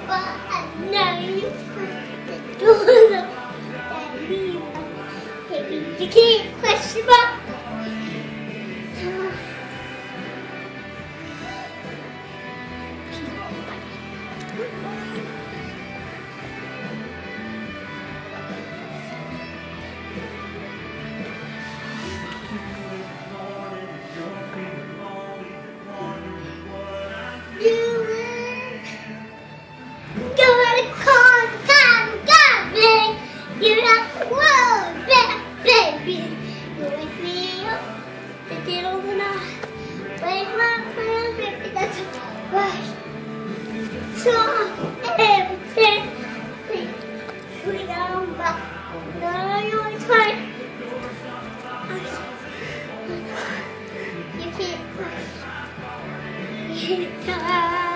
but I know you doors of Daddy. You can't question mark. You're not the world, baby. You wake me up, the diddle and I wake my friends, baby, that's right. So everything we down back. No, you're fine. You can't cry. You can't cry.